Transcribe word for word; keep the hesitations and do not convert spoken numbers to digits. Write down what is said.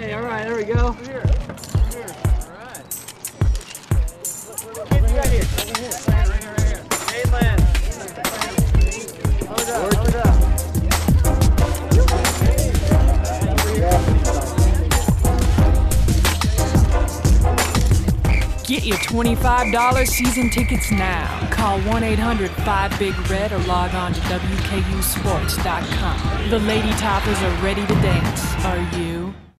Hey, all right, there we go. Over here. Over here. All right. Kids right here. Over here. Right here, right here. Mainland. Hold it up. Hold it up. Get your twenty-five dollar season tickets now. Call one eight hundred five big red or log on to W K U sports dot com. The Lady Toppers are ready to dance. Are you?